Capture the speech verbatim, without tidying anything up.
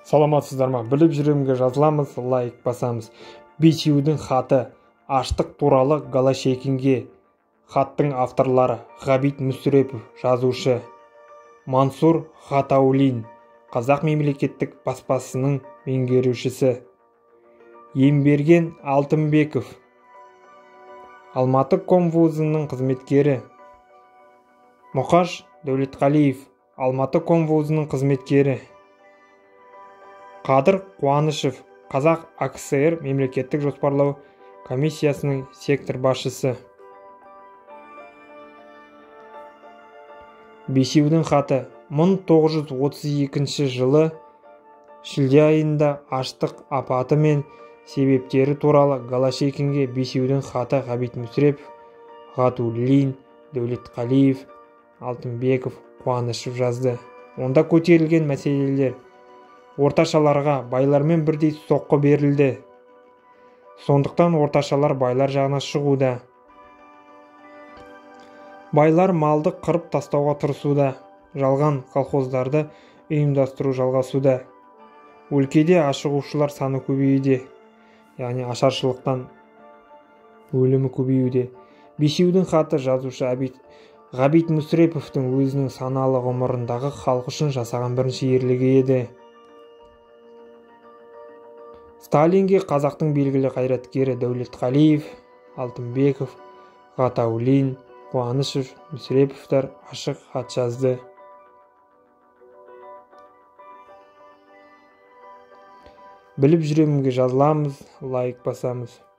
Саламатсыздар ма? Біліп жүремге жазыламыз, лайк басамыз. Бесеудің хаты аштық туралы Голощекинге. Хаттың авторлары Ғабит Мүсірепов, жазушы, Мансур Ғатауллин, Қазақ мемлекеттік баспасының меңгерушісі, Емберген Алтынбеков, Алматы комвузының қызметкері, Мұқаш Дәулетқалиев, Алматы комвузының қызметкері, Қадыр Қуанышев, Қазақ АКСР мемлекеттік жоспарлау комиссиясының сектор басшысы. Бесеудің хаты мың тоғыз жүз отыз екінші жылы шілде айында аштық апаты мен себептері туралы Голощекинге Бесеудің хаты Ғабит Мүсірепов, Ғатауллин, Дәулетқалиев, Алтынбеков, Қуанышев жазды. Онда көтерілген мәселелер: орташаларға байлармен бірдей соққы берілді. Сондықтан орташалар байлар жағына шығуда. Байлар малды қырып тастауға тырысуда. Жалған колхоздарды ұйымдастыру жалғасуда. Өлкеде ашығушылар саны көбеюде. Яғни ашаршылықтан өлімі көбеюде. Бесеудің хаты жазушы Ғабит Мүсіреповтің өзінің саналы ғұмырындағы халық үшін жасаған бірінші ерлігі еді. Сталинге қазақтың белгілі қайраткері Дәулетқалиев, Алтынбеков, Ғатауллин, Қуанышев, Мүсіреповтар ашық хат жазды. Біліп жүремге жазыламыз, лайк басамыз.